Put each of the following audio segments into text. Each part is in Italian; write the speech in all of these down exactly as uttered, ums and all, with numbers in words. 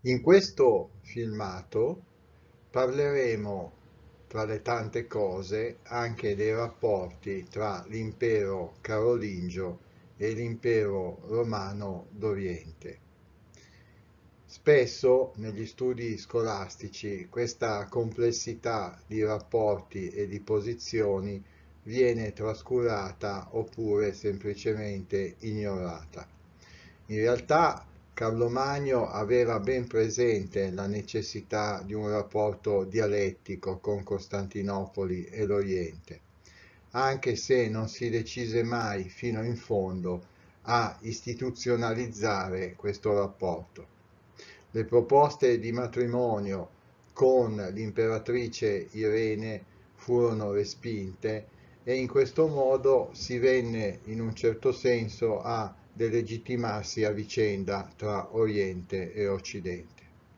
In questo filmato parleremo, tra le tante cose, anche dei rapporti tra l'impero carolingio e l'impero romano d'Oriente. Spesso negli studi scolastici questa complessità di rapporti e di posizioni viene trascurata oppure semplicemente ignorata. In realtà Carlo Magno aveva ben presente la necessità di un rapporto dialettico con Costantinopoli e l'Oriente, anche se non si decise mai fino in fondo a istituzionalizzare questo rapporto. Le proposte di matrimonio con l'imperatrice Irene furono respinte e in questo modo si venne in un certo senso a delegittimarsi a vicenda tra Oriente e Occidente.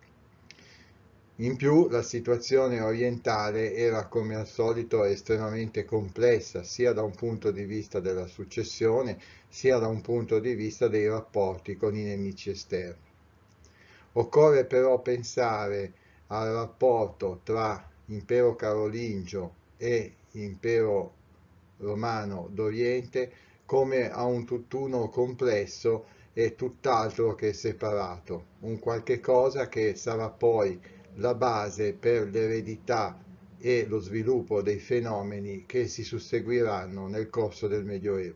In più la situazione orientale era come al solito estremamente complessa sia da un punto di vista della successione sia da un punto di vista dei rapporti con i nemici esterni. Occorre però pensare al rapporto tra impero carolingio e impero romano d'Oriente come a un tutt'uno complesso e tutt'altro che separato, un qualche cosa che sarà poi la base per l'eredità e lo sviluppo dei fenomeni che si susseguiranno nel corso del Medioevo.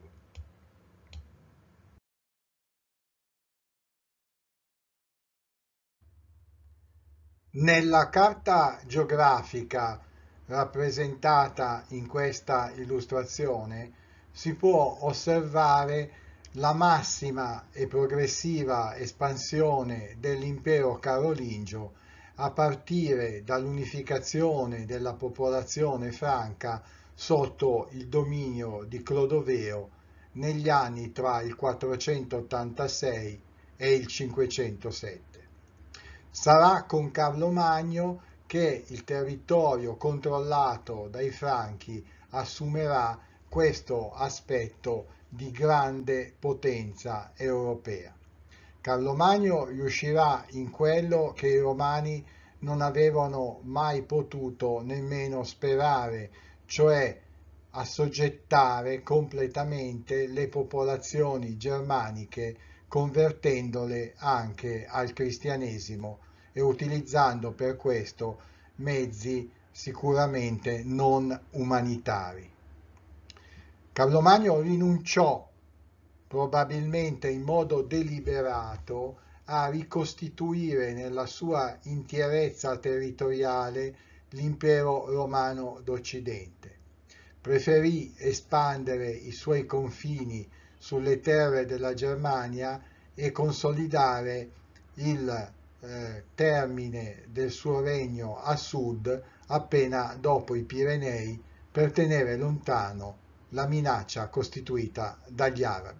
Nella carta geografica rappresentata in questa illustrazione si può osservare la massima e progressiva espansione dell'impero carolingio a partire dall'unificazione della popolazione franca sotto il dominio di Clodoveo negli anni tra il quattrocentottantasei e il cinquecentosette. Sarà con Carlo Magno che il territorio controllato dai Franchi assumerà questo aspetto di grande potenza europea. Carlo Magno riuscirà in quello che i romani non avevano mai potuto nemmeno sperare, cioè assoggettare completamente le popolazioni germaniche convertendole anche al cristianesimo e utilizzando per questo mezzi sicuramente non umanitari. Carlo Magno rinunciò, probabilmente in modo deliberato, a ricostituire nella sua intierezza territoriale l'impero romano d'Occidente. Preferì espandere i suoi confini sulle terre della Germania e consolidare il eh, termine del suo regno a sud appena dopo i Pirenei per tenere lontano la minaccia costituita dagli arabi.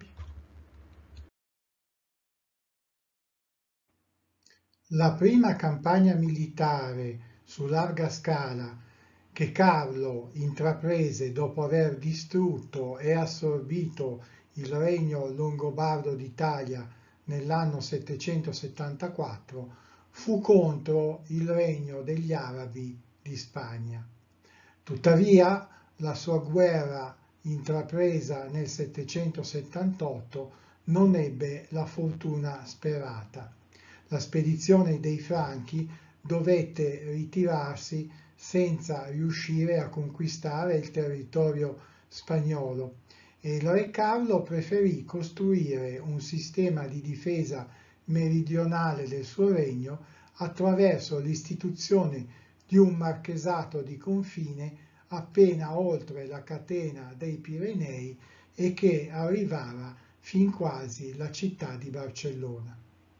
La prima campagna militare su larga scala che Carlo intraprese dopo aver distrutto e assorbito il regno longobardo d'Italia nell'anno settecentosettantaquattro fu contro il regno degli Arabi di Spagna. Tuttavia, la sua guerra intrapresa nel settecentosettantotto non ebbe la fortuna sperata. La spedizione dei Franchi dovette ritirarsi senza riuscire a conquistare il territorio spagnolo e il re Carlo preferì costruire un sistema di difesa meridionale del suo regno attraverso l'istituzione di un marchesato di confine appena oltre la catena dei Pirenei e che arrivava fin quasi la città di Barcellona.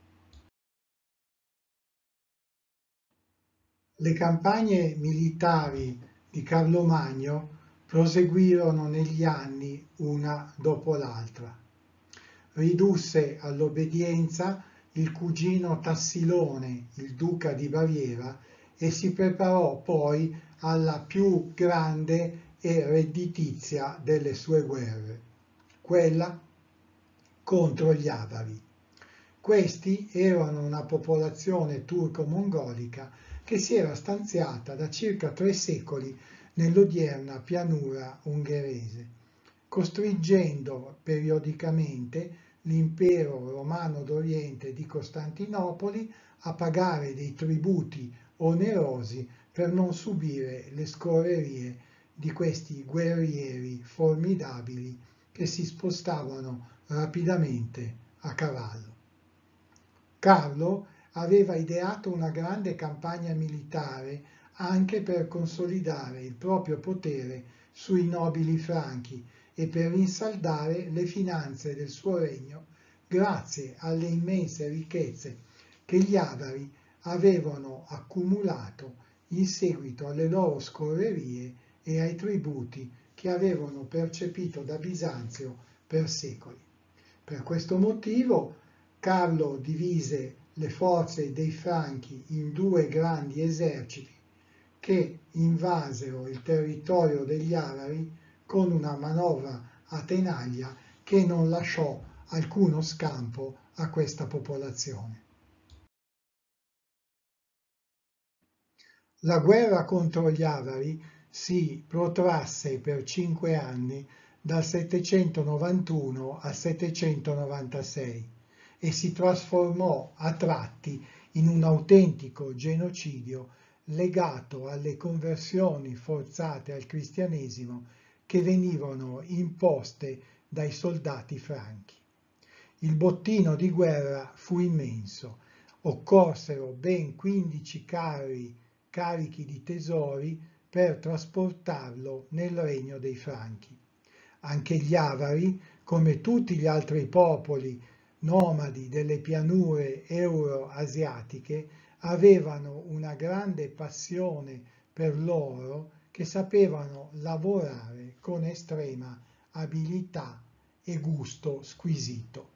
Le campagne militari di Carlo Magno proseguirono negli anni una dopo l'altra. Ridusse all'obbedienza il cugino Tassilone, il duca di Baviera, e si preparò poi alla più grande e redditizia delle sue guerre, quella contro gli Avari. Questi erano una popolazione turco-mongolica che si era stanziata da circa tre secoli nell'odierna pianura ungherese, costringendo periodicamente l'impero romano d'Oriente di Costantinopoli a pagare dei tributi onerosi per non subire le scorrerie di questi guerrieri formidabili che si spostavano rapidamente a cavallo. Carlo aveva ideato una grande campagna militare anche per consolidare il proprio potere sui nobili franchi e per rinsaldare le finanze del suo regno grazie alle immense ricchezze che gli Avari avevano accumulato in seguito alle loro scorrerie e ai tributi che avevano percepito da Bisanzio per secoli. Per questo motivo Carlo divise le forze dei Franchi in due grandi eserciti che invasero il territorio degli Avari con una manovra a tenaglia che non lasciò alcuno scampo a questa popolazione. La guerra contro gli Avari si protrasse per cinque anni dal settecentonovantuno al settecentonovantasei e si trasformò a tratti in un autentico genocidio legato alle conversioni forzate al cristianesimo che venivano imposte dai soldati franchi. Il bottino di guerra fu immenso, occorsero ben quindici carri carichi di tesori per trasportarlo nel regno dei Franchi. Anche gli Avari, come tutti gli altri popoli nomadi delle pianure euroasiatiche, avevano una grande passione per l'oro che sapevano lavorare con estrema abilità e gusto squisito.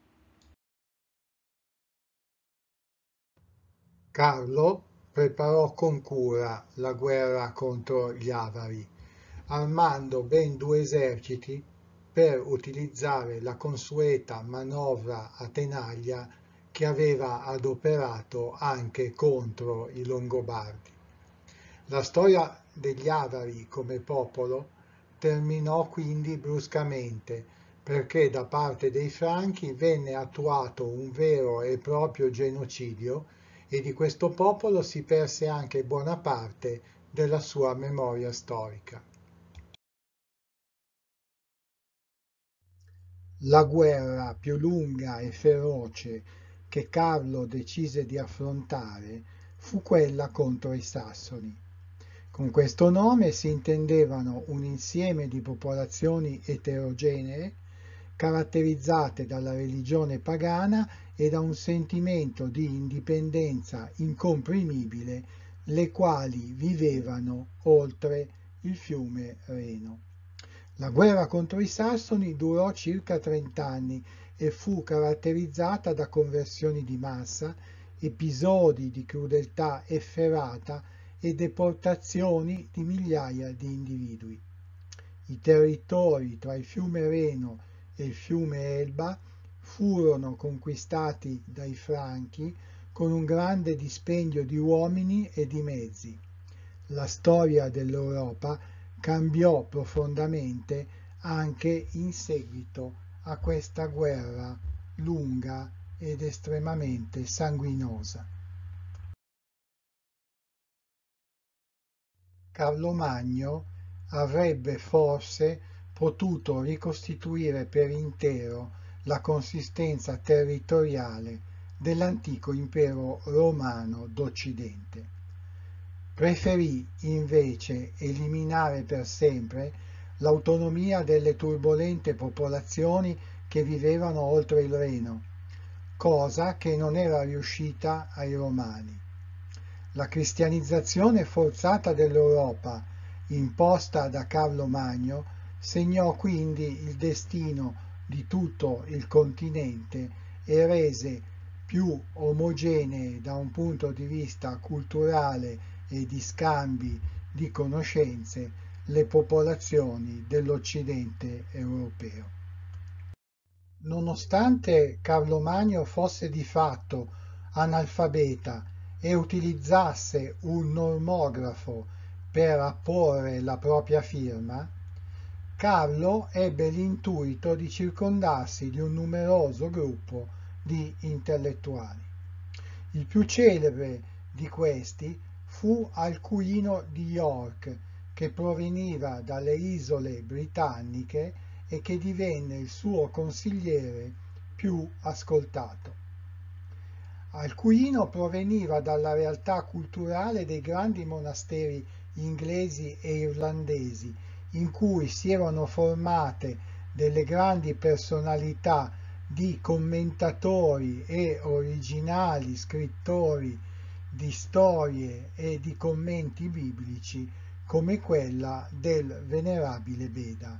Carlo preparò con cura la guerra contro gli Avari, armando ben due eserciti per utilizzare la consueta manovra a tenaglia che aveva adoperato anche contro i Longobardi. La storia degli Avari come popolo terminò quindi bruscamente, perché da parte dei Franchi venne attuato un vero e proprio genocidio e di questo popolo si perse anche buona parte della sua memoria storica. La guerra più lunga e feroce che Carlo decise di affrontare fu quella contro i Sassoni. Con questo nome si intendevano un insieme di popolazioni eterogenee caratterizzate dalla religione pagana e da un sentimento di indipendenza incomprimibile, le quali vivevano oltre il fiume Reno. La guerra contro i Sassoni durò circa trent'anni e fu caratterizzata da conversioni di massa, episodi di crudeltà efferata e deportazioni di migliaia di individui. I territori tra il fiume Reno e il fiume Elba furono conquistati dai Franchi con un grande dispendio di uomini e di mezzi. La storia dell'Europa cambiò profondamente anche in seguito a questa guerra lunga ed estremamente sanguinosa. Carlo Magno avrebbe forse potuto ricostituire per intero la consistenza territoriale dell'antico impero romano d'Occidente. Preferì invece eliminare per sempre l'autonomia delle turbolente popolazioni che vivevano oltre il Reno, cosa che non era riuscita ai Romani. La cristianizzazione forzata dell'Europa, imposta da Carlo Magno, segnò quindi il destino di tutto il continente e rese più omogenee da un punto di vista culturale e di scambi di conoscenze le popolazioni dell'Occidente europeo. Nonostante Carlo Magno fosse di fatto analfabeta e utilizzasse un normografo per apporre la propria firma, Carlo ebbe l'intuito di circondarsi di un numeroso gruppo di intellettuali. Il più celebre di questi fu Alcuino di York, che proveniva dalle isole britanniche e che divenne il suo consigliere più ascoltato. Alcuino proveniva dalla realtà culturale dei grandi monasteri inglesi e irlandesi, in cui si erano formate delle grandi personalità di commentatori e originali scrittori di storie e di commenti biblici, come quella del venerabile Beda.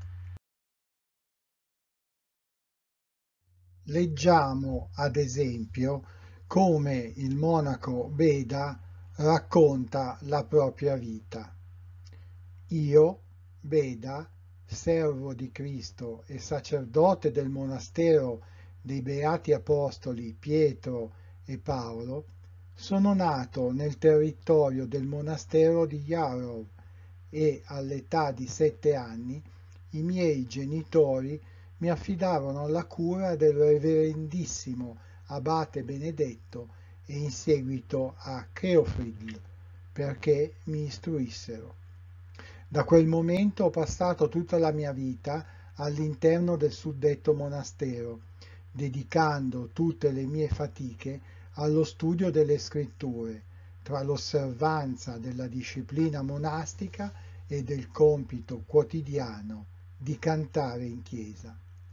Leggiamo, ad esempio, come il monaco Beda racconta la propria vita. Io, Beda, servo di Cristo e sacerdote del monastero dei Beati Apostoli Pietro e Paolo, sono nato nel territorio del monastero di Jarrow e all'età di sette anni i miei genitori mi affidarono alla cura del reverendissimo abate Benedetto e in seguito a Cheofridl perché mi istruissero. Da quel momento ho passato tutta la mia vita all'interno del suddetto monastero, dedicando tutte le mie fatiche allo studio delle scritture, tra l'osservanza della disciplina monastica e del compito quotidiano di cantare in chiesa.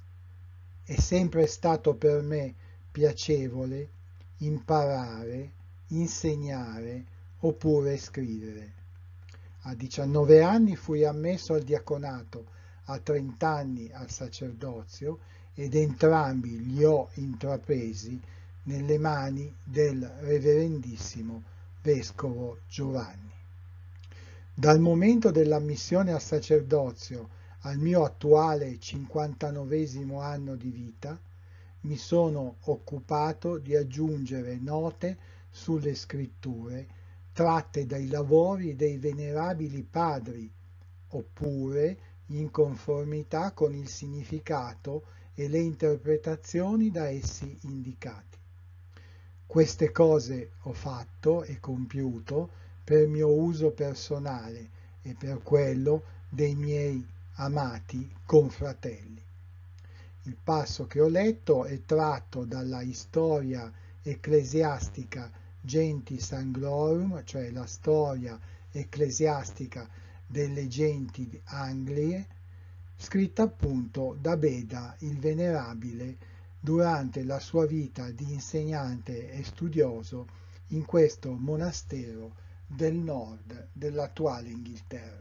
È sempre stato per me piacevole imparare, insegnare oppure scrivere. A diciannove anni fui ammesso al diaconato, a trenta anni al sacerdozio ed entrambi li ho intrapresi nelle mani del reverendissimo vescovo Giovanni. Dal momento dell'ammissione al sacerdozio al mio attuale cinquantanovesimo anno di vita, mi sono occupato di aggiungere note sulle scritture tratte dai lavori dei venerabili padri, oppure in conformità con il significato e le interpretazioni da essi indicati. Queste cose ho fatto e compiuto per mio uso personale e per quello dei miei amati confratelli. Il passo che ho letto è tratto dalla Historia Ecclesiastica Gentis Anglorum, cioè la storia ecclesiastica delle genti Anglie, scritta appunto da Beda il Venerabile durante la sua vita di insegnante e studioso in questo monastero del nord dell'attuale Inghilterra.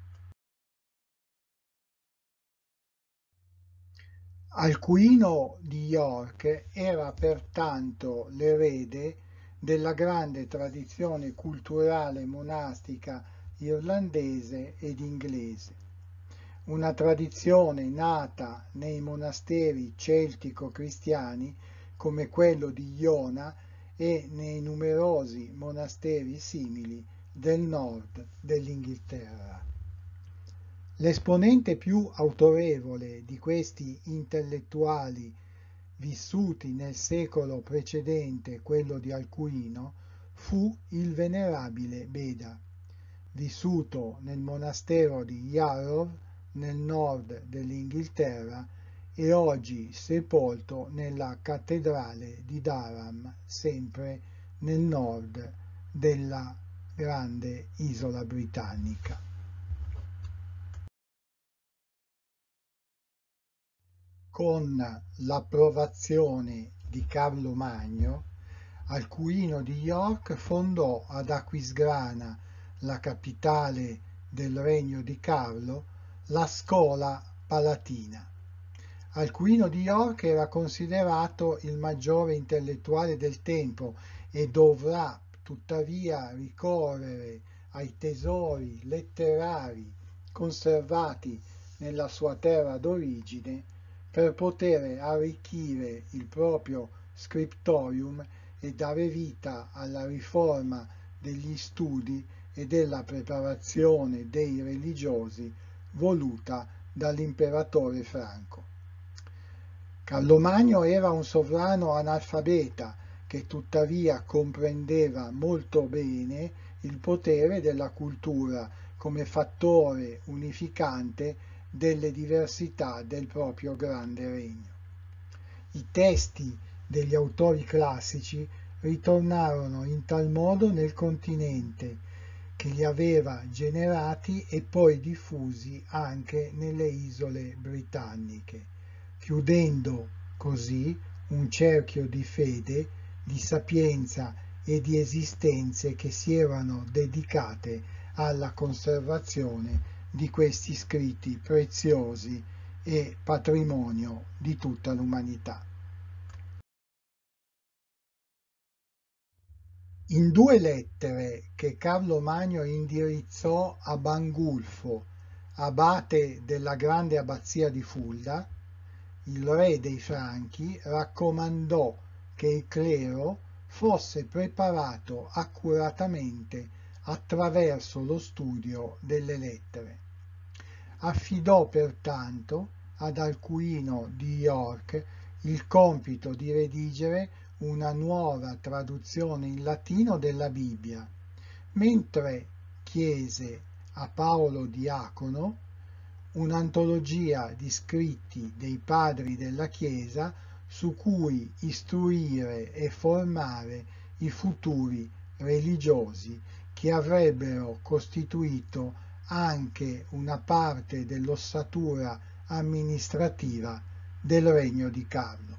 Alcuino di York era pertanto l'erede della grande tradizione culturale monastica irlandese ed inglese, una tradizione nata nei monasteri celtico-cristiani come quello di Iona e nei numerosi monasteri simili del nord dell'Inghilterra. L'esponente più autorevole di questi intellettuali vissuti nel secolo precedente quello di Alcuino fu il venerabile Beda, vissuto nel monastero di Jarrow nel nord dell'Inghilterra e oggi sepolto nella cattedrale di Durham, sempre nel nord della grande isola britannica. Con l'approvazione di Carlo Magno, Alcuino di York fondò ad Aquisgrana, la capitale del regno di Carlo, la Scola Palatina. Alcuino di York era considerato il maggiore intellettuale del tempo e dovrà tuttavia ricorrere ai tesori letterari conservati nella sua terra d'origine per poter arricchire il proprio scriptorium e dare vita alla riforma degli studi e della preparazione dei religiosi voluta dall'imperatore Franco. Carlo Magno era un sovrano analfabeta che tuttavia comprendeva molto bene il potere della cultura come fattore unificante delle diversità del proprio grande regno. I testi degli autori classici ritornarono in tal modo nel continente che li aveva generati e poi diffusi anche nelle isole britanniche, chiudendo così un cerchio di fede, di sapienza e di esistenze che si erano dedicate alla conservazione di questi scritti preziosi e patrimonio di tutta l'umanità. In due lettere che Carlo Magno indirizzò a Bangulfo, abate della grande abbazia di Fulda, il re dei Franchi raccomandò che il clero fosse preparato accuratamente attraverso lo studio delle lettere. Affidò pertanto ad Alcuino di York il compito di redigere una nuova traduzione in latino della Bibbia, mentre chiese a Paolo Diacono un'antologia di scritti dei padri della Chiesa su cui istruire e formare i futuri religiosi che avrebbero costituito anche una parte dell'ossatura amministrativa del regno di Carlo.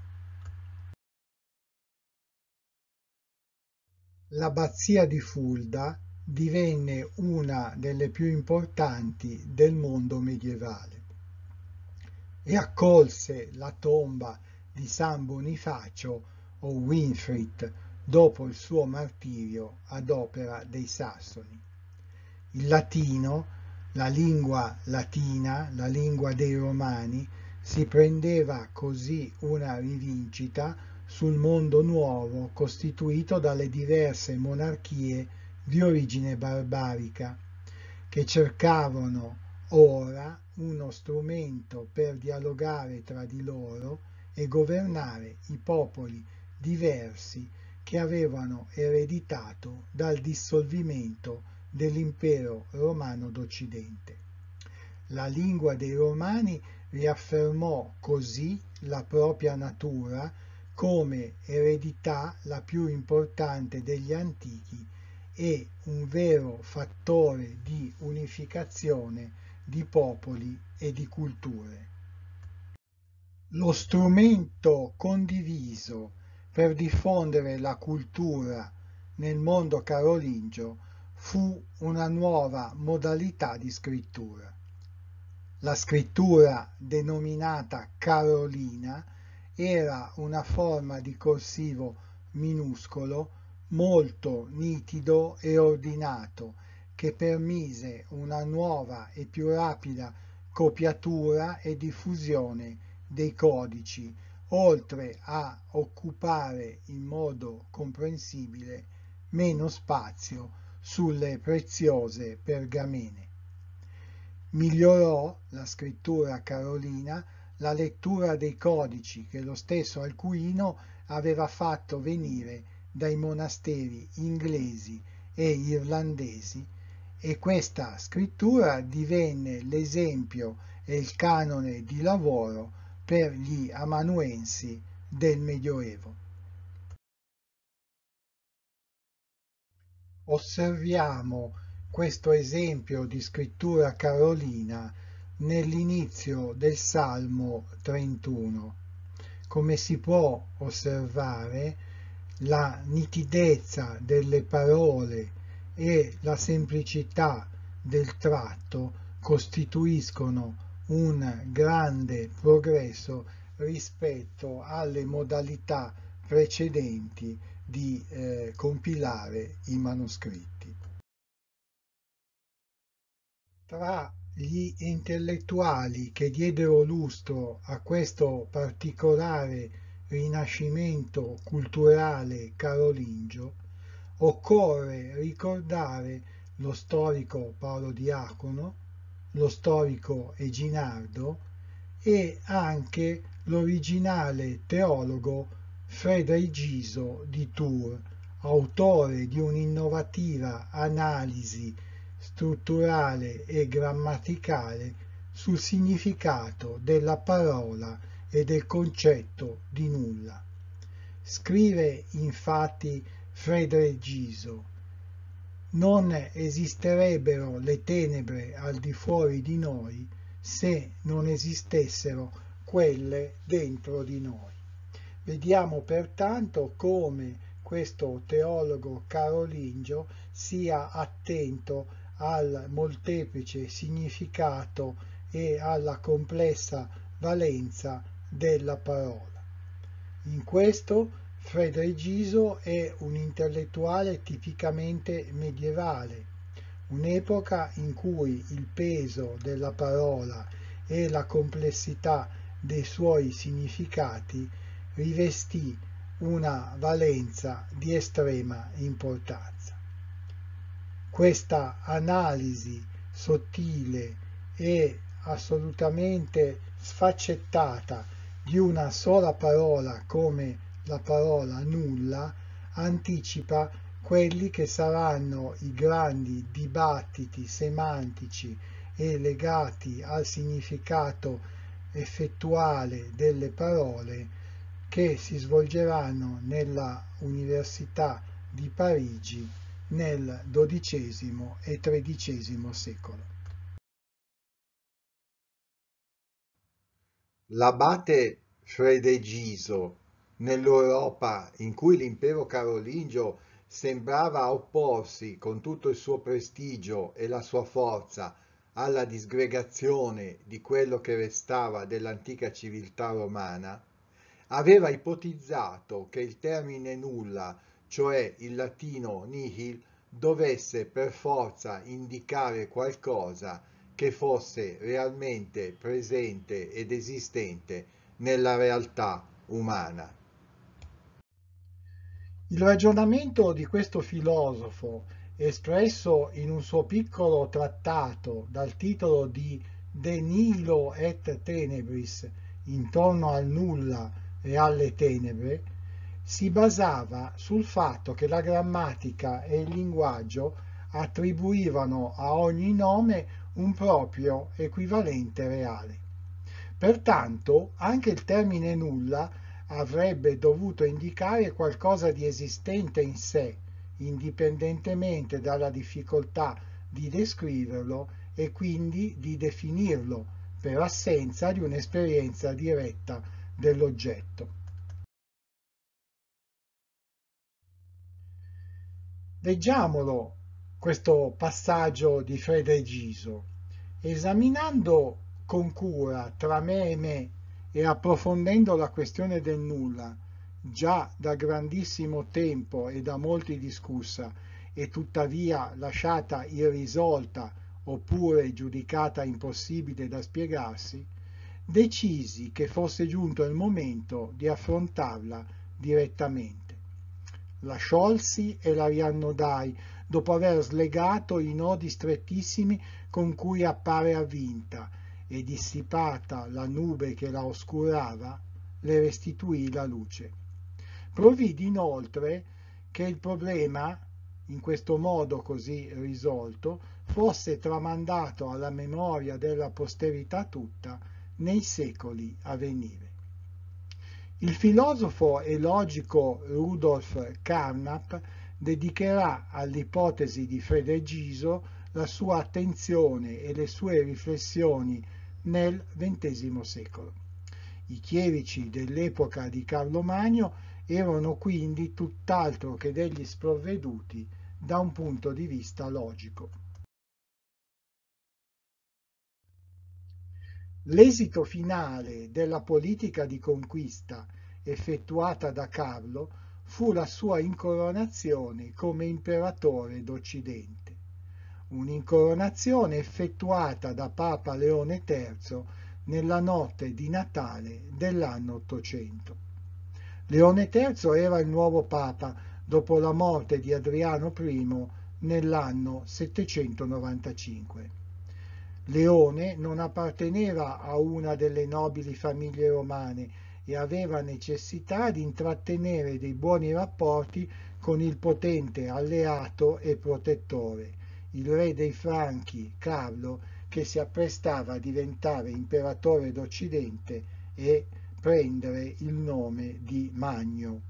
L'abbazia di Fulda divenne una delle più importanti del mondo medievale e accolse la tomba di San Bonifacio o Winfrid dopo il suo martirio ad opera dei Sassoni. Il latino, la lingua latina, la lingua dei Romani, si prendeva così una rivincita sul mondo nuovo costituito dalle diverse monarchie di origine barbarica, che cercavano ora uno strumento per dialogare tra di loro e governare i popoli diversi che avevano ereditato dal dissolvimento dell'impero romano d'Occidente. La lingua dei Romani riaffermò così la propria natura come eredità la più importante degli antichi e un vero fattore di unificazione di popoli e di culture. Lo strumento condiviso per diffondere la cultura nel mondo carolingio fu una nuova modalità di scrittura. La scrittura denominata carolina era una forma di corsivo minuscolo molto nitido e ordinato che permise una nuova e più rapida copiatura e diffusione dei codici, oltre a occupare in modo comprensibile meno spazio sulle preziose pergamene. Migliorò la scrittura carolina la lettura dei codici che lo stesso Alcuino aveva fatto venire dai monasteri inglesi e irlandesi, e questa scrittura divenne l'esempio e il canone di lavoro per gli amanuensi del Medioevo. Osserviamo questo esempio di scrittura carolina nell'inizio del Salmo trentuno. Come si può osservare, la nitidezza delle parole e la semplicità del tratto costituiscono un grande progresso rispetto alle modalità precedenti di eh, compilare i manoscritti. Tra gli intellettuali che diedero lustro a questo particolare rinascimento culturale carolingio, occorre ricordare lo storico Paolo Diacono, lo storico Eginardo e anche l'originale teologo Frédéric di Tours, autore di un'innovativa analisi strutturale e grammaticale sul significato della parola e del concetto di nulla. Scrive infatti Frédéric Giso: non esisterebbero le tenebre al di fuori di noi se non esistessero quelle dentro di noi. Vediamo pertanto come questo teologo carolingio sia attento al molteplice significato e alla complessa valenza della parola. In questo Frédéric Giso è un intellettuale tipicamente medievale, un'epoca in cui il peso della parola e la complessità dei suoi significati rivestì una valenza di estrema importanza. Questa analisi sottile e assolutamente sfaccettata di una sola parola come la parola nulla anticipa quelli che saranno i grandi dibattiti semantici e legati al significato effettuale delle parole che si svolgeranno nella Università di Parigi nel dodicesimo e tredicesimo secolo. L'abate Fredegiso, nell'Europa in cui l'impero carolingio sembrava opporsi con tutto il suo prestigio e la sua forza alla disgregazione di quello che restava dell'antica civiltà romana, aveva ipotizzato che il termine nulla, cioè il latino nihil, dovesse per forza indicare qualcosa che fosse realmente presente ed esistente nella realtà umana. Il ragionamento di questo filosofo, espresso in un suo piccolo trattato dal titolo di De Nihilo et Tenebris, intorno al nulla e alle tenebre, si basava sul fatto che la grammatica e il linguaggio attribuivano a ogni nome un proprio equivalente reale. Pertanto, anche il termine nulla avrebbe dovuto indicare qualcosa di esistente in sé, indipendentemente dalla difficoltà di descriverlo e quindi di definirlo, per assenza di un'esperienza diretta dell'oggetto. Leggiamolo questo passaggio di Frédéric Giso, esaminando con cura tra me e me e approfondendo la questione del nulla, già da grandissimo tempo e da molti discussa, e tuttavia lasciata irrisolta oppure giudicata impossibile da spiegarsi, decisi che fosse giunto il momento di affrontarla direttamente. La sciolsi e la riannodai, dopo aver slegato i nodi strettissimi con cui appare avvinta, e dissipata la nube che la oscurava, le restituì la luce. Provvidi inoltre che il problema, in questo modo così risolto, fosse tramandato alla memoria della posterità tutta nei secoli a venire. Il filosofo e logico Rudolf Carnap dedicherà all'ipotesi di Frédéric Giso la sua attenzione e le sue riflessioni nel ventesimo secolo. I chierici dell'epoca di Carlo Magno erano quindi tutt'altro che degli sprovveduti da un punto di vista logico. L'esito finale della politica di conquista effettuata da Carlo fu la sua incoronazione come imperatore d'Occidente. un'incoronazione effettuata da Papa Leone terzo nella notte di Natale dell'anno ottocento. Leone terzo era il nuovo Papa dopo la morte di Adriano primo nell'anno settecentonovantacinque. Leone non apparteneva a una delle nobili famiglie romane e aveva necessità di intrattenere dei buoni rapporti con il potente alleato e protettore, il re dei Franchi, Carlo, che si apprestava a diventare imperatore d'Occidente e prendere il nome di Magno.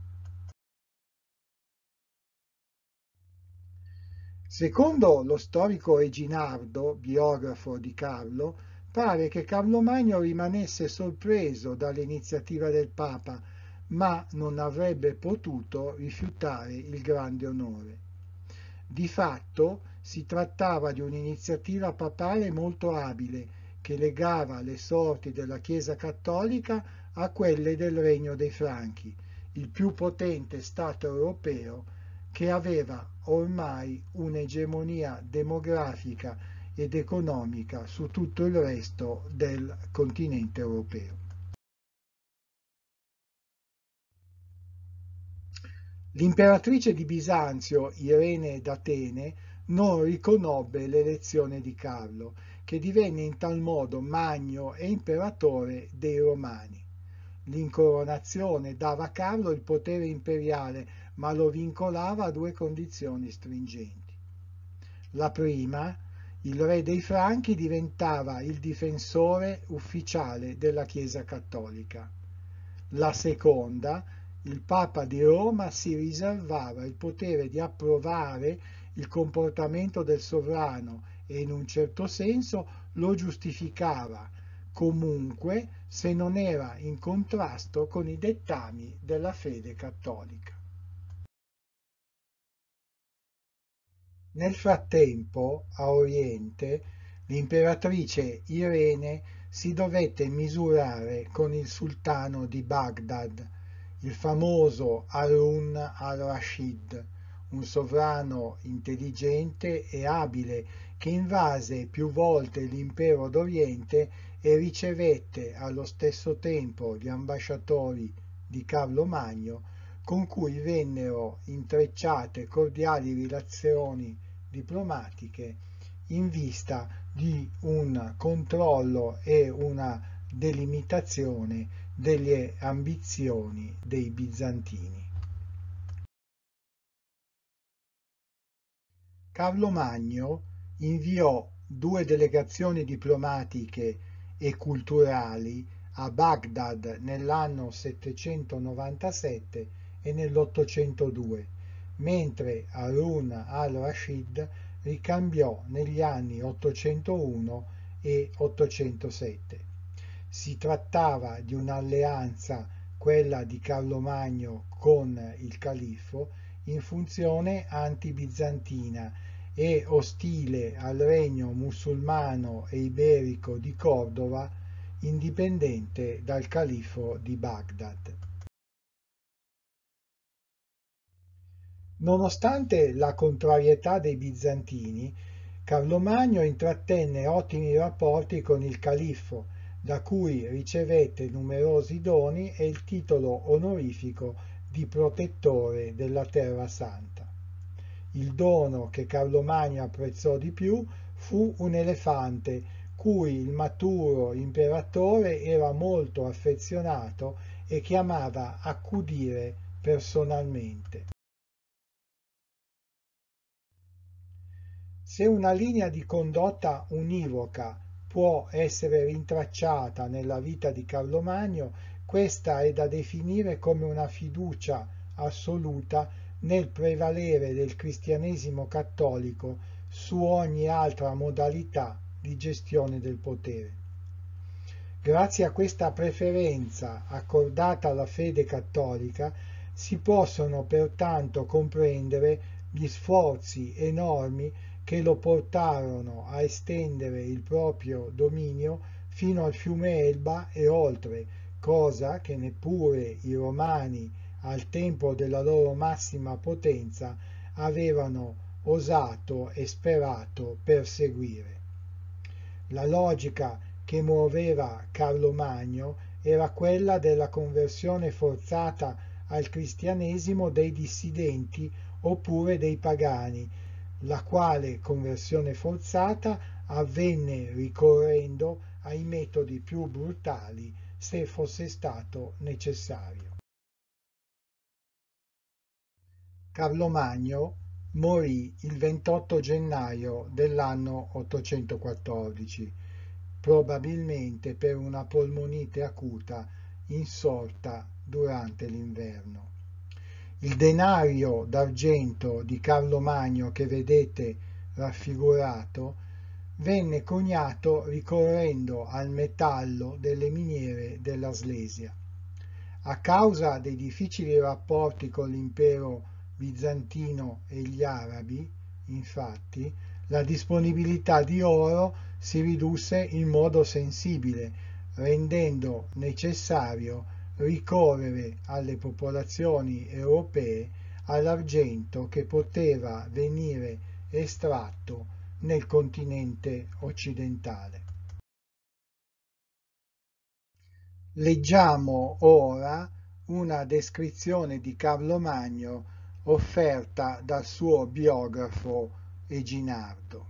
Secondo lo storico Eginardo, biografo di Carlo, pare che Carlo Magno rimanesse sorpreso dall'iniziativa del Papa, ma non avrebbe potuto rifiutare il grande onore. Di fatto si trattava di un'iniziativa papale molto abile, che legava le sorti della Chiesa cattolica a quelle del Regno dei Franchi, il più potente Stato europeo che aveva ormai un'egemonia demografica ed economica su tutto il resto del continente europeo. L'imperatrice di Bisanzio, Irene d'Atene, non riconobbe l'elezione di Carlo, che divenne in tal modo magno e imperatore dei Romani. L'incoronazione dava a Carlo il potere imperiale, ma lo vincolava a due condizioni stringenti. La prima, il re dei Franchi diventava il difensore ufficiale della Chiesa cattolica. La seconda, il Papa di Roma si riservava il potere di approvare il comportamento del sovrano e in un certo senso lo giustificava, comunque se non era in contrasto con i dettami della fede cattolica. Nel frattempo, a Oriente, l'imperatrice Irene si dovette misurare con il sultano di Baghdad, il famoso Harun al-Rashid, un sovrano intelligente e abile che invase più volte l'impero d'Oriente e ricevette allo stesso tempo gli ambasciatori di Carlo Magno, con cui vennero intrecciate cordiali relazioni diplomatiche in vista di un controllo e una delimitazione delle ambizioni dei bizantini. Carlo Magno inviò due delegazioni diplomatiche e culturali a Baghdad nell'anno settecentonovantasette e nell'ottocentodue, mentre Harun al-Rashid ricambiò negli anni ottocentouno e ottocentosette. Si trattava di un'alleanza, quella di Carlo Magno con il califfo, in funzione anti-bizantina e ostile al regno musulmano e iberico di Cordova, indipendente dal califfo di Baghdad. Nonostante la contrarietà dei bizantini, Carlo Magno intrattenne ottimi rapporti con il califfo, da cui ricevette numerosi doni e il titolo onorifico di protettore della Terra Santa. Il dono che Carlo Magno apprezzò di più fu un elefante, cui il maturo imperatore era molto affezionato e che amava accudire personalmente. Se una linea di condotta univoca può essere rintracciata nella vita di Carlo Magno, questa è da definire come una fiducia assoluta nel prevalere del cristianesimo cattolico su ogni altra modalità di gestione del potere. Grazie a questa preferenza accordata alla fede cattolica si possono pertanto comprendere gli sforzi enormi che lo portarono a estendere il proprio dominio fino al fiume Elba e oltre, cosa che neppure i romani al tempo della loro massima potenza avevano osato e sperato perseguire. La logica che muoveva Carlo Magno era quella della conversione forzata al cristianesimo dei dissidenti oppure dei pagani, la quale conversione forzata avvenne ricorrendo ai metodi più brutali se fosse stato necessario. Carlo Magno morì il ventotto gennaio dell'anno ottocentoquattordici, probabilmente per una polmonite acuta insorta durante l'inverno. Il denario d'argento di Carlo Magno che vedete raffigurato venne coniato ricorrendo al metallo delle miniere della Slesia. A causa dei difficili rapporti con l'impero bizantino e gli arabi, infatti, la disponibilità di oro si ridusse in modo sensibile, rendendo necessario ricorrere alle popolazioni europee all'argento che poteva venire estratto nel continente occidentale. Leggiamo ora una descrizione di Carlo Magno offerta dal suo biografo Eginardo.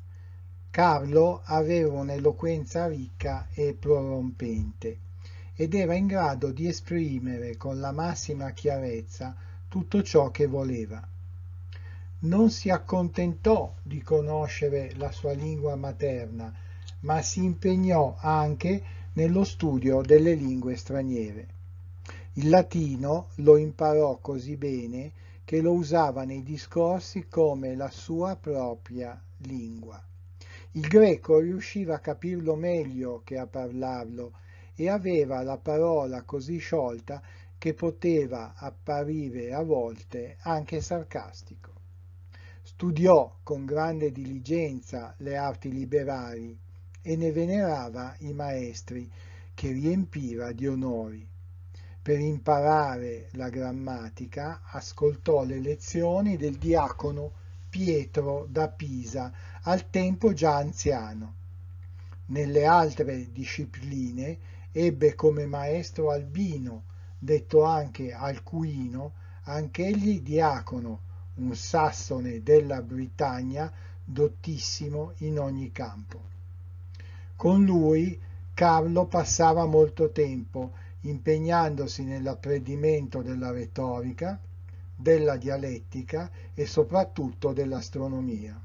Carlo aveva un'eloquenza ricca e prorompente ed era in grado di esprimere con la massima chiarezza tutto ciò che voleva. Non si accontentò di conoscere la sua lingua materna, ma si impegnò anche nello studio delle lingue straniere. Il latino lo imparò così bene che lo usava nei discorsi come la sua propria lingua. Il greco riusciva a capirlo meglio che a parlarlo e aveva la parola così sciolta che poteva apparire a volte anche sarcastico. Studiò con grande diligenza le arti liberali e ne venerava i maestri che riempiva di onori. Per imparare la grammatica ascoltò le lezioni del diacono Pietro da Pisa, al tempo già anziano. Nelle altre discipline ebbe come maestro Albino, detto anche Alcuino, anch'egli diacono, un sassone della Britannia dottissimo in ogni campo. Con lui Carlo passava molto tempo impegnandosi nell'apprendimento della retorica, della dialettica e soprattutto dell'astronomia.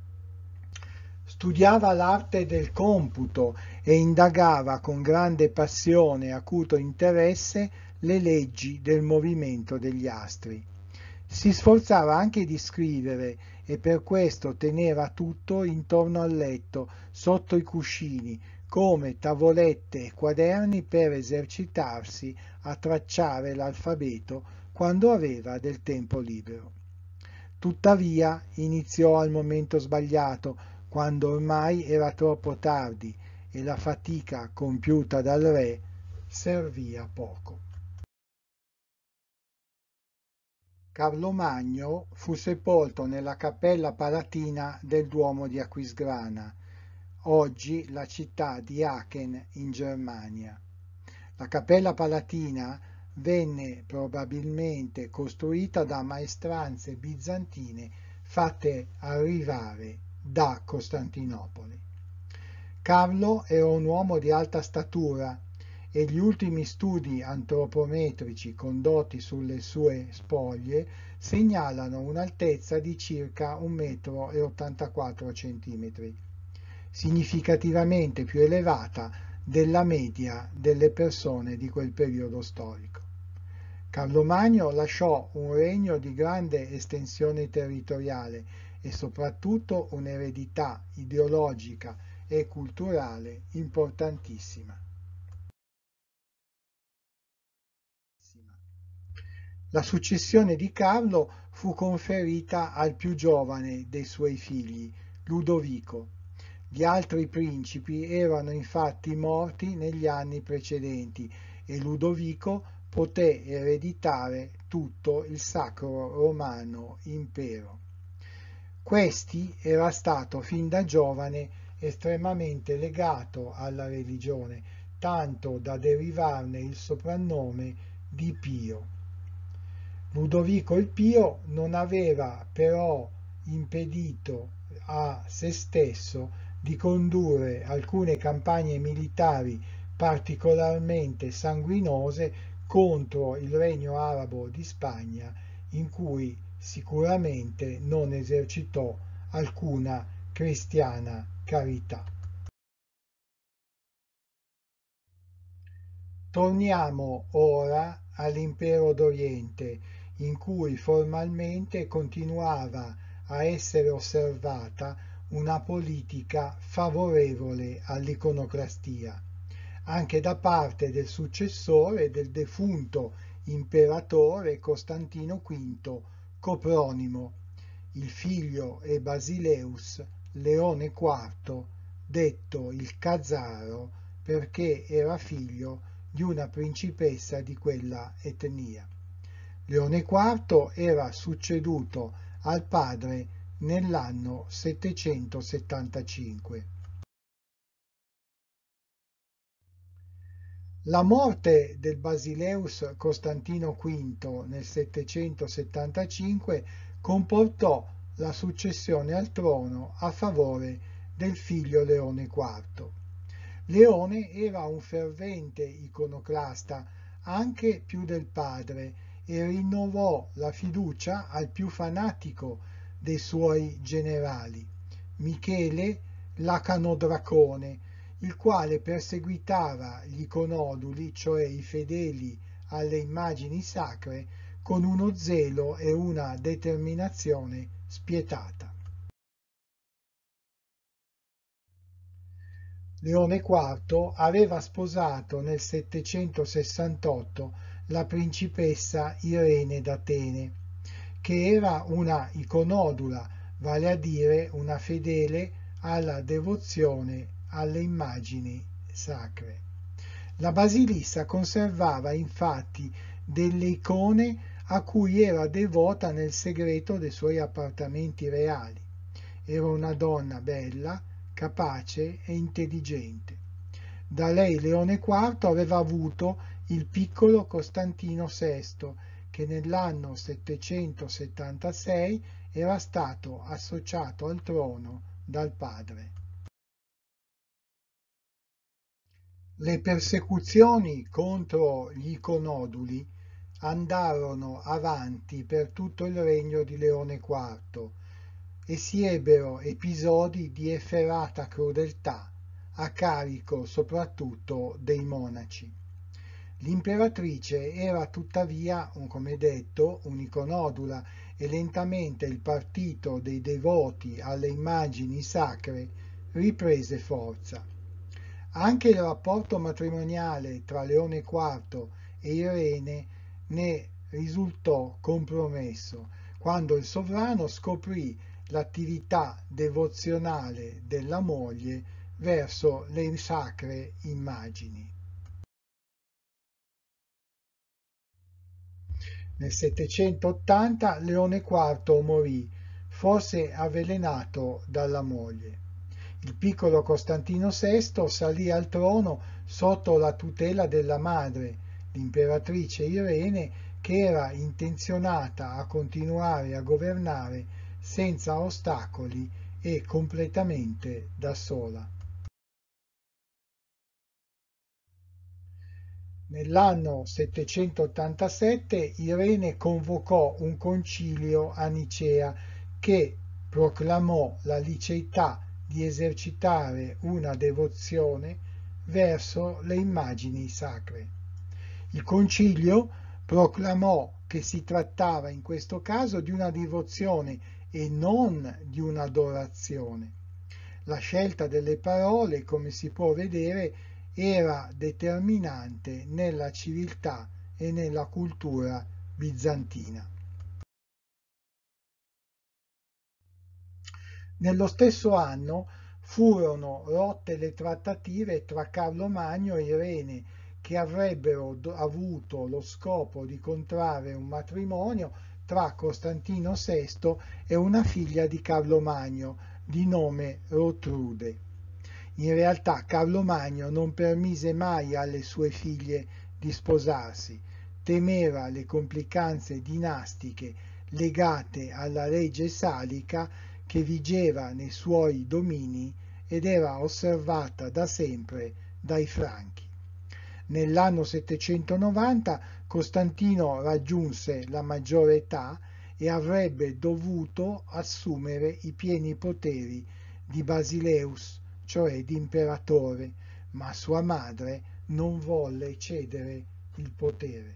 Studiava l'arte del computo e indagava con grande passione e acuto interesse le leggi del movimento degli astri. Si sforzava anche di scrivere e per questo teneva tutto intorno al letto, sotto i cuscini, come tavolette e quaderni per esercitarsi a tracciare l'alfabeto quando aveva del tempo libero. Tuttavia iniziò al momento sbagliato, quando ormai era troppo tardi e la fatica compiuta dal re servì a poco. Carlo Magno fu sepolto nella cappella palatina del Duomo di Aquisgrana, oggi la città di Aachen in Germania. La cappella palatina venne probabilmente costruita da maestranze bizantine fatte arrivare da Costantinopoli. Carlo era un uomo di alta statura e gli ultimi studi antropometrici condotti sulle sue spoglie segnalano un'altezza di circa un metro e ottantaquattro centimetri, significativamente più elevata della media delle persone di quel periodo storico. Carlo Magno lasciò un regno di grande estensione territoriale e soprattutto un'eredità ideologica e culturale importantissima. La successione di Carlo fu conferita al più giovane dei suoi figli, Ludovico. Gli altri principi erano infatti morti negli anni precedenti e Ludovico poté ereditare tutto il Sacro Romano Impero. Questi era stato fin da giovane estremamente legato alla religione, tanto da derivarne il soprannome di Pio. Ludovico il Pio non aveva però impedito a se stesso di condurre alcune campagne militari particolarmente sanguinose contro il regno arabo di Spagna, in cui sicuramente non esercitò alcuna cristiana carità. Torniamo ora all'impero d'Oriente, in cui formalmente continuava a essere osservata una politica favorevole all'iconoclastia, anche da parte del successore del defunto imperatore Costantino V Copronimo, il figlio e Basileus Leone quarto, detto il Khazaro perché era figlio di una principessa di quella etnia. Leone quarto era succeduto al padre nell'anno settecentosettantacinque. La morte del Basileus Costantino V nel settecentosettantacinque comportò la successione al trono a favore del figlio Leone quarto. Leone era un fervente iconoclasta, anche più del padre, e rinnovò la fiducia al più fanatico dei suoi generali, Michele Lacanodracone, il quale perseguitava gli iconoduli, cioè i fedeli alle immagini sacre, con uno zelo e una determinazione spietata. Leone quarto aveva sposato nel settecentosessantotto la principessa Irene d'Atene, che era una iconodula, vale a dire una fedele alla devozione alle immagini sacre. La Basilissa conservava infatti delle icone a cui era devota nel segreto dei suoi appartamenti reali. Era una donna bella, capace e intelligente. Da lei Leone quarto aveva avuto il piccolo Costantino sesto, che nell'anno settecentosettantasei era stato associato al trono dal padre. Le persecuzioni contro gli iconoduli andarono avanti per tutto il regno di Leone quarto e si ebbero episodi di efferata crudeltà a carico soprattutto dei monaci. L'imperatrice era tuttavia, come detto, un'iconodula e lentamente il partito dei devoti alle immagini sacre riprese forza. Anche il rapporto matrimoniale tra Leone quarto e Irene ne risultò compromesso quando il sovrano scoprì l'attività devozionale della moglie verso le sacre immagini. Nel settecentottanta Leone quarto morì, forse avvelenato dalla moglie. Il piccolo Costantino sesto salì al trono sotto la tutela della madre, l'imperatrice Irene, che era intenzionata a continuare a governare senza ostacoli e completamente da sola. Nell'anno settecentottantasette Irene convocò un concilio a Nicea che proclamò la liceità di esercitare una devozione verso le immagini sacre. Il concilio proclamò che si trattava in questo caso di una devozione e non di un'adorazione. La scelta delle parole, come si può vedere, era determinante nella civiltà e nella cultura bizantina. Nello stesso anno furono rotte le trattative tra Carlo Magno e Irene, che avrebbero avuto lo scopo di contrarre un matrimonio tra Costantino sesto e una figlia di Carlo Magno di nome Rotrude. In realtà Carlo Magno non permise mai alle sue figlie di sposarsi, temeva le complicanze dinastiche legate alla legge salica che vigeva nei suoi domini ed era osservata da sempre dai Franchi. Nell'anno settecentonovanta Costantino raggiunse la maggiore età e avrebbe dovuto assumere i pieni poteri di Basileus, cioè di imperatore, ma sua madre non volle cedere il potere.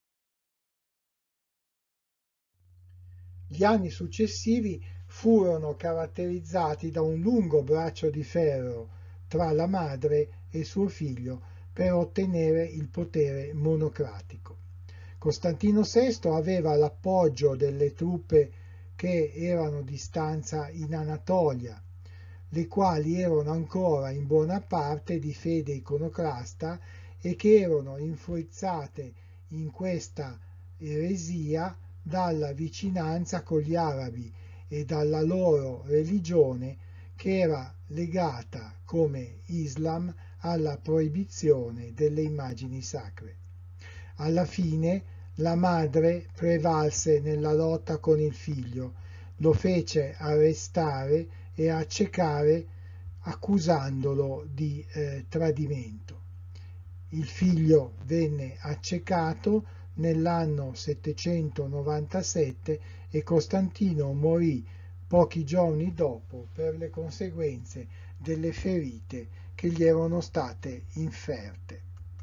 Gli anni successivi furono caratterizzati da un lungo braccio di ferro tra la madre e suo figlio per ottenere il potere monocratico. Costantino sesto aveva l'appoggio delle truppe che erano di stanza in Anatolia, le quali erano ancora in buona parte di fede iconoclasta e che erano influenzate in questa eresia dalla vicinanza con gli arabi e dalla loro religione che era legata come Islam alla proibizione delle immagini sacre. Alla fine la madre prevalse nella lotta con il figlio, lo fece arrestare e accecare accusandolo di eh, tradimento. Il figlio venne accecato nell'anno settecentonovantasette e Costantino morì pochi giorni dopo per le conseguenze delle ferite che gli erano state inferte.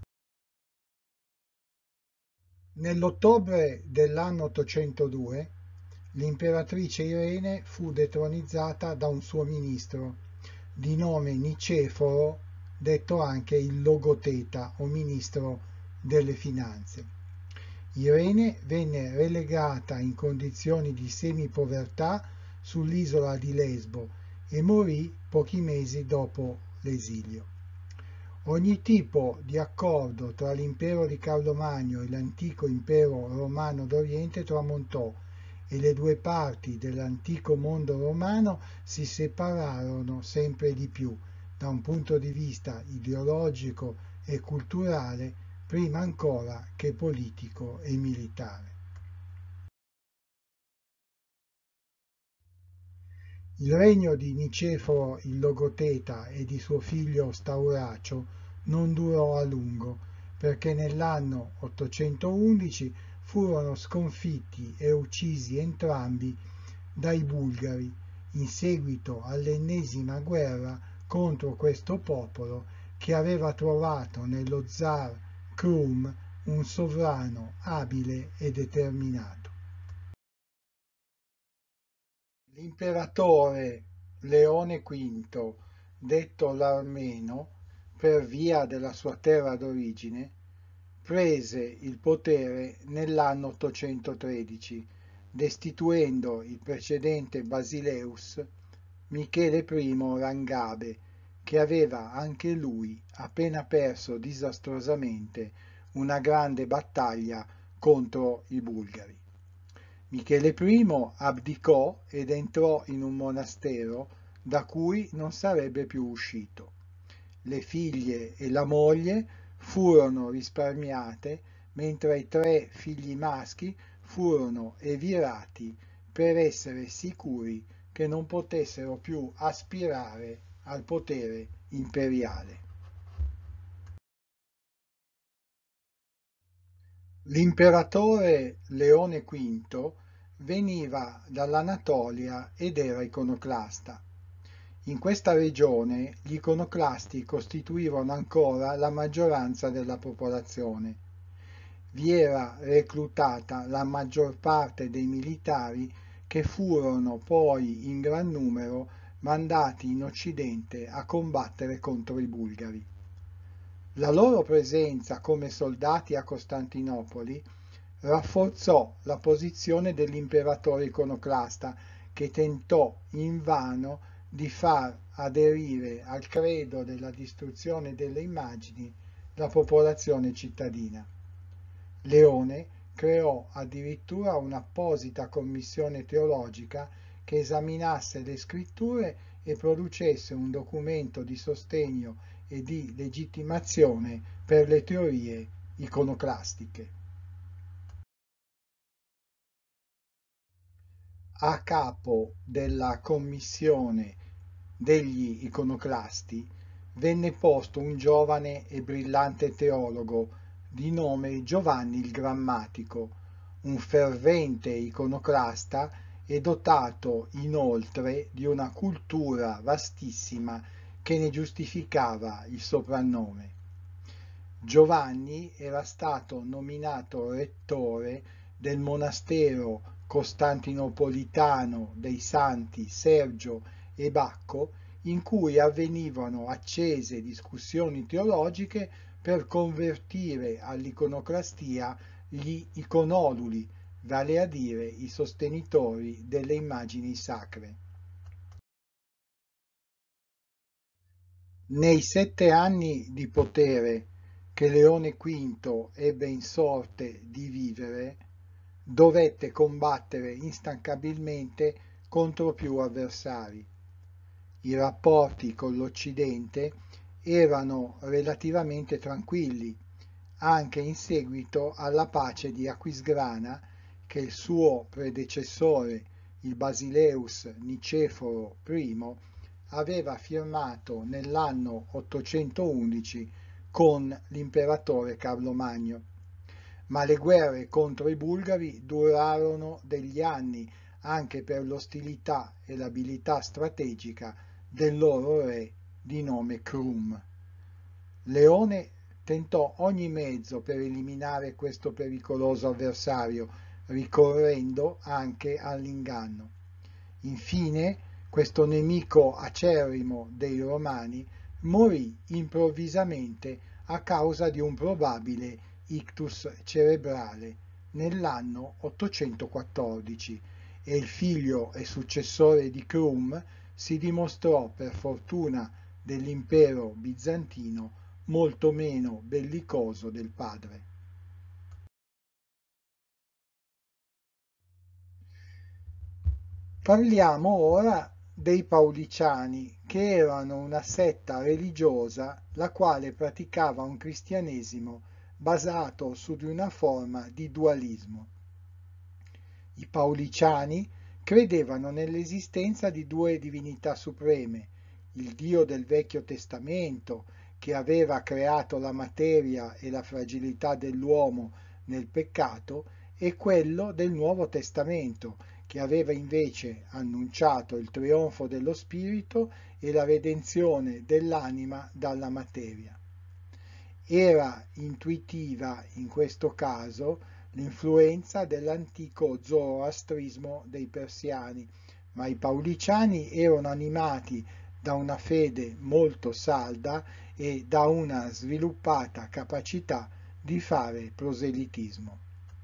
Nell'ottobre dell'anno ottocentodue l'imperatrice Irene fu detronizzata da un suo ministro di nome Niceforo, detto anche il logoteta o ministro delle finanze. Irene venne relegata in condizioni di semipovertà sull'isola di Lesbo e morì pochi mesi dopo l'esilio. Ogni tipo di accordo tra l'impero di Carlo Magno e l'antico impero romano d'Oriente tramontò e le due parti dell'antico mondo romano si separarono sempre di più da un punto di vista ideologico e culturale, prima ancora che politico e militare. Il regno di Niceforo il logoteta e di suo figlio Stauracio non durò a lungo, perché nell'anno ottocentoundici furono sconfitti e uccisi entrambi dai bulgari in seguito all'ennesima guerra contro questo popolo che aveva trovato nello zar Krum un sovrano abile e determinato. L'imperatore Leone V, detto l'Armeno, per via della sua terra d'origine, prese il potere nell'anno ottocentotredici, destituendo il precedente Basileus, Michele I Rangabe, che aveva anche lui appena perso disastrosamente una grande battaglia contro i bulgari. Michele I abdicò ed entrò in un monastero da cui non sarebbe più uscito. Le figlie e la moglie furono risparmiate, mentre i tre figli maschi furono evirati per essere sicuri che non potessero più aspirare al potere imperiale. L'imperatore Leone V veniva dall'Anatolia ed era iconoclasta. In questa regione gli iconoclasti costituivano ancora la maggioranza della popolazione. Vi era reclutata la maggior parte dei militari che furono poi in gran numero mandati in Occidente a combattere contro i bulgari. La loro presenza come soldati a Costantinopoli rafforzò la posizione dell'imperatore iconoclasta, che tentò invano di far aderire al credo della distruzione delle immagini la popolazione cittadina. Leone creò addirittura un'apposita commissione teologica che esaminasse le scritture e producesse un documento di sostegno e di legittimazione per le teorie iconoclastiche. A capo della commissione degli iconoclasti venne posto un giovane e brillante teologo di nome Giovanni il Grammatico, un fervente iconoclasta e dotato inoltre di una cultura vastissima che ne giustificava il soprannome. Giovanni era stato nominato rettore del monastero costantinopolitano dei santi Sergio e Bacco, in cui avvenivano accese discussioni teologiche per convertire all'iconoclastia gli iconoluli, vale a dire i sostenitori delle immagini sacre. Nei sette anni di potere che Leone quinto ebbe in sorte di vivere, dovette combattere instancabilmente contro più avversari. I rapporti con l'Occidente erano relativamente tranquilli, anche in seguito alla pace di Aquisgrana che il suo predecessore, il Basileus Niceforo I, aveva firmato nell'anno ottocentoundici con l'imperatore Carlo Magno. Ma le guerre contro i bulgari durarono degli anni anche per l'ostilità e l'abilità strategica del loro re di nome Krum. Leone tentò ogni mezzo per eliminare questo pericoloso avversario, ricorrendo anche all'inganno. Infine, questo nemico acerrimo dei Romani morì improvvisamente a causa di un probabile ictus cerebrale nell'anno ottocentoquattordici e il figlio e successore di Krum si dimostrò per fortuna dell'impero bizantino molto meno bellicoso del padre. Parliamo ora dei Pauliciani, che erano una setta religiosa la quale praticava un cristianesimo basato su di una forma di dualismo. I Pauliciani credevano nell'esistenza di due divinità supreme, il Dio del Vecchio Testamento, che aveva creato la materia e la fragilità dell'uomo nel peccato, e quello del Nuovo Testamento, che aveva invece annunciato il trionfo dello spirito e la redenzione dell'anima dalla materia. Era intuitiva in questo caso l'influenza dell'antico zoroastrismo dei persiani, ma i pauliciani erano animati da una fede molto salda e da una sviluppata capacità di fare proselitismo.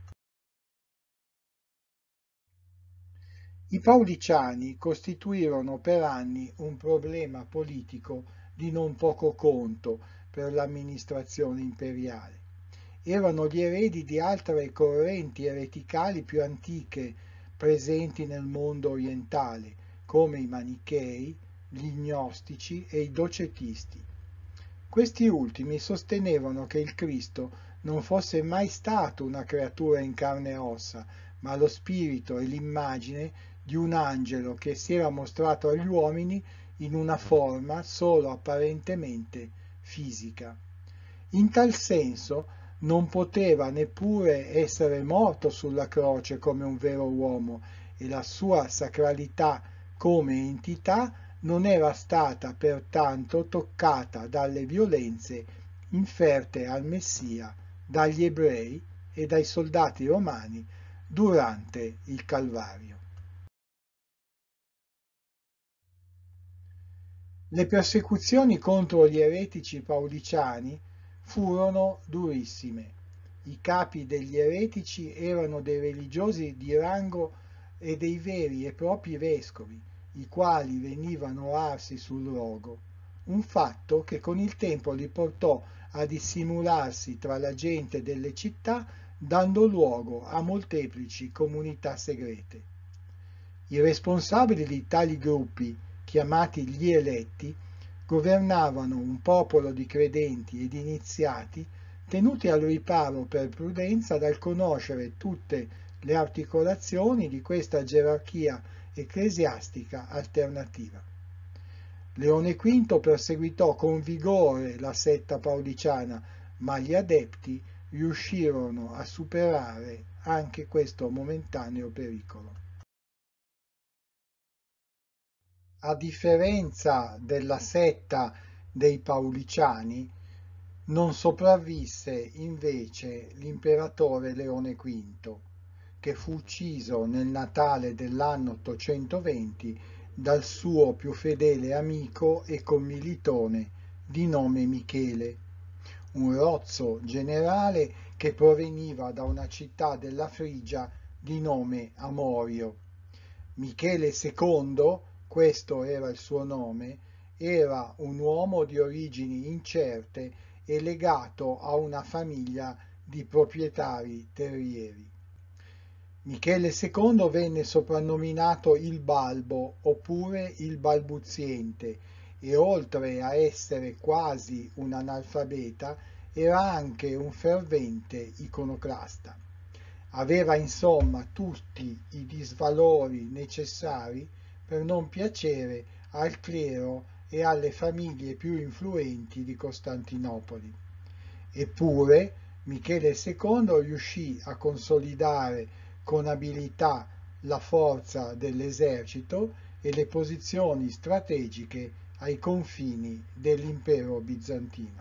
I Pauliciani costituirono per anni un problema politico di non poco conto per l'amministrazione imperiale. Erano gli eredi di altre correnti ereticali più antiche presenti nel mondo orientale, come i Manichei, gli Gnostici e i Docetisti. Questi ultimi sostenevano che il Cristo non fosse mai stato una creatura in carne e ossa, ma lo spirito e l'immagine di un angelo che si era mostrato agli uomini in una forma solo apparentemente fisica. In tal senso non poteva neppure essere morto sulla croce come un vero uomo e la sua sacralità come entità non era stata pertanto toccata dalle violenze inferte al Messia dagli ebrei e dai soldati romani durante il Calvario. Le persecuzioni contro gli eretici pauliciani furono durissime. I capi degli eretici erano dei religiosi di rango e dei veri e propri vescovi, i quali venivano arsi sul rogo, un fatto che con il tempo li portò a dissimularsi tra la gente delle città dando luogo a molteplici comunità segrete. I responsabili di tali gruppi, chiamati gli eletti, governavano un popolo di credenti ed iniziati tenuti al riparo per prudenza dal conoscere tutte le articolazioni di questa gerarchia ecclesiastica alternativa. Leone V perseguitò con vigore la setta paoliciana, ma gli adepti riuscirono a superare anche questo momentaneo pericolo. A differenza della setta dei Paoliciani, non sopravvisse invece l'imperatore Leone V, che fu ucciso nel Natale dell'anno ottocentoventi dal suo più fedele amico e commilitone di nome Michele, un rozzo generale che proveniva da una città della Frigia di nome Amorio. Michele secondo, questo era il suo nome, era un uomo di origini incerte e legato a una famiglia di proprietari terrieri. Michele secondo venne soprannominato il Balbo oppure il Balbuziente e oltre a essere quasi un analfabeta era anche un fervente iconoclasta. Aveva insomma tutti i disvalori necessari per non piacere al clero e alle famiglie più influenti di Costantinopoli. Eppure Michele secondo riuscì a consolidare con abilità la forza dell'esercito e le posizioni strategiche ai confini dell'impero bizantino.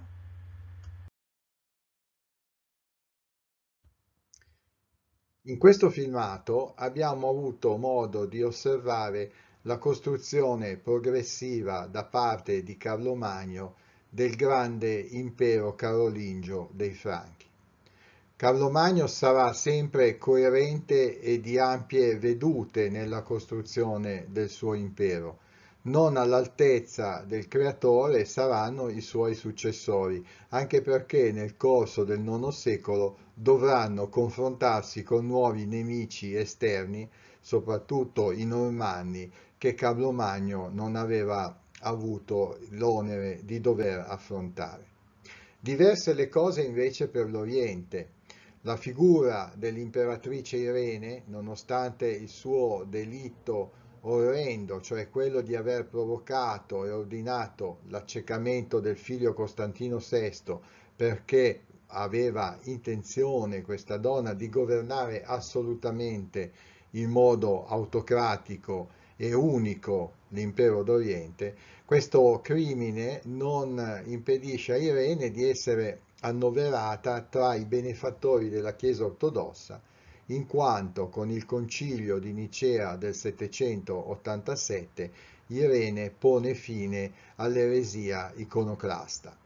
In questo filmato abbiamo avuto modo di osservare la costruzione progressiva da parte di Carlo Magno del grande impero carolingio dei Franchi. Carlo Magno sarà sempre coerente e di ampie vedute nella costruzione del suo impero. Non all'altezza del creatore saranno i suoi successori, anche perché nel corso del nono secolo dovranno confrontarsi con nuovi nemici esterni, soprattutto i Normanni, che Carlo Magno non aveva avuto l'onere di dover affrontare. Diverse le cose invece per l'Oriente. La figura dell'imperatrice Irene, nonostante il suo delitto orrendo, cioè quello di aver provocato e ordinato l'accecamento del figlio Costantino sesto perché aveva intenzione questa donna di governare assolutamente in modo autocratico e unico l'impero d'Oriente, questo crimine non impedisce a Irene di essere annoverata tra i benefattori della Chiesa ortodossa, in quanto con il concilio di Nicea del settecentottantasette Irene pone fine all'eresia iconoclasta.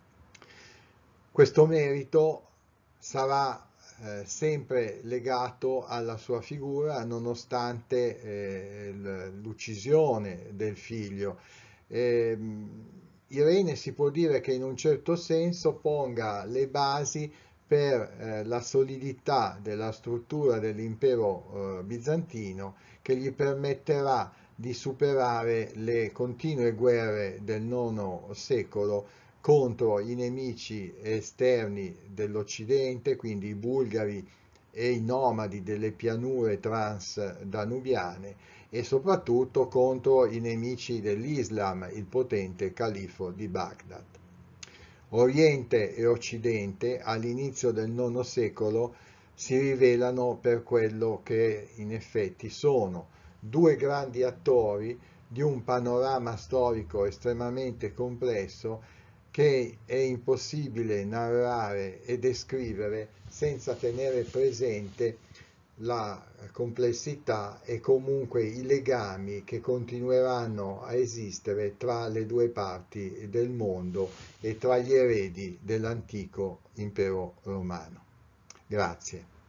Questo merito sarà eh, sempre legato alla sua figura nonostante eh, l'uccisione del figlio. Eh, Irene si può dire che in un certo senso ponga le basi per eh, la solidità della struttura dell'impero eh, bizantino che gli permetterà di superare le continue guerre del nono secolo contro i nemici esterni dell'Occidente, quindi i bulgari e i nomadi delle pianure transdanubiane e soprattutto contro i nemici dell'Islam, il potente califo di Baghdad. Oriente e Occidente all'inizio del nono secolo si rivelano per quello che in effetti sono, due grandi attori di un panorama storico estremamente complesso che è impossibile narrare e descrivere senza tenere presente la complessità e comunque i legami che continueranno a esistere tra le due parti del mondo e tra gli eredi dell'antico impero romano. Grazie.